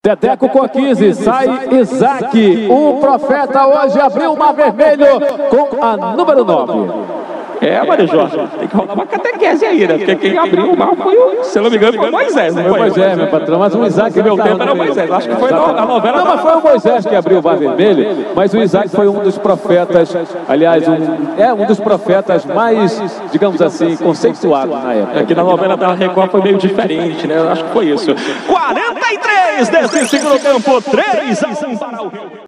Teteco com 15, sai Isaac. O profeta hoje abriu o mar vermelho com a número 9. Maria Jorge, tem que rolar uma catequese aí, né? Porque quem abriu o mar foi, se eu não me engano, foi Moisés, né? Foi Moisés, meu patrão, mas o Isaac... Meu tempo era Moisés, acho que foi na novela... Não, mas foi o Moisés que abriu o mar vermelho, mas o Isaac foi um dos profetas, aliás, um dos profetas mais, digamos assim, conceituados na época. Aqui na novela da Record foi meio diferente, né? Eu acho que foi isso. 43 desse segundo tempo, 3-1 para o Rio.